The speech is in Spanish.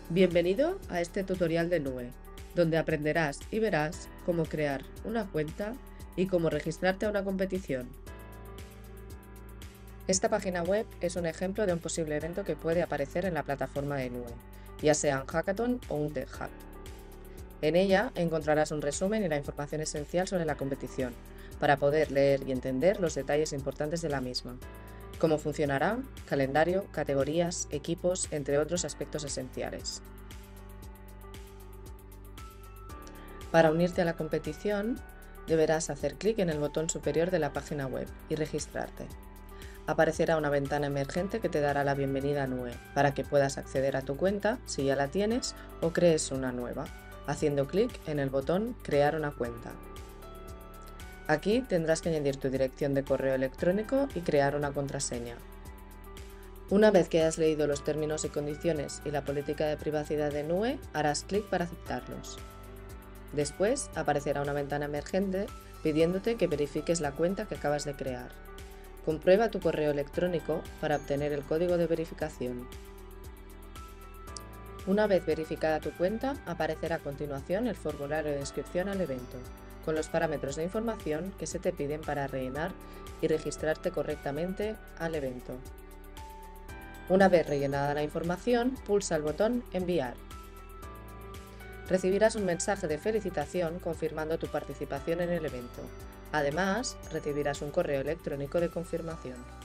Bienvenido a este tutorial de Nube, donde aprenderás y verás cómo crear una cuenta y cómo registrarte a una competición. Esta página web es un ejemplo de un posible evento que puede aparecer en la plataforma de Nube, ya sea un hackathon o un tech hub. En ella encontrarás un resumen y la información esencial sobre la competición, para poder leer y entender los detalles importantes de la misma, cómo funcionará, calendario, categorías, equipos, entre otros aspectos esenciales. Para unirte a la competición, deberás hacer clic en el botón superior de la página web y registrarte. Aparecerá una ventana emergente que te dará la bienvenida a Nube, para que puedas acceder a tu cuenta si ya la tienes o crees una nueva, haciendo clic en el botón Crear una cuenta. Aquí tendrás que añadir tu dirección de correo electrónico y crear una contraseña. Una vez que hayas leído los términos y condiciones y la política de privacidad de Nube, harás clic para aceptarlos. Después aparecerá una ventana emergente pidiéndote que verifiques la cuenta que acabas de crear. Comprueba tu correo electrónico para obtener el código de verificación. Una vez verificada tu cuenta, aparecerá a continuación el formulario de inscripción al evento, con los parámetros de información que se te piden para rellenar y registrarte correctamente al evento. Una vez rellenada la información, pulsa el botón Enviar. Recibirás un mensaje de felicitación confirmando tu participación en el evento. Además, recibirás un correo electrónico de confirmación.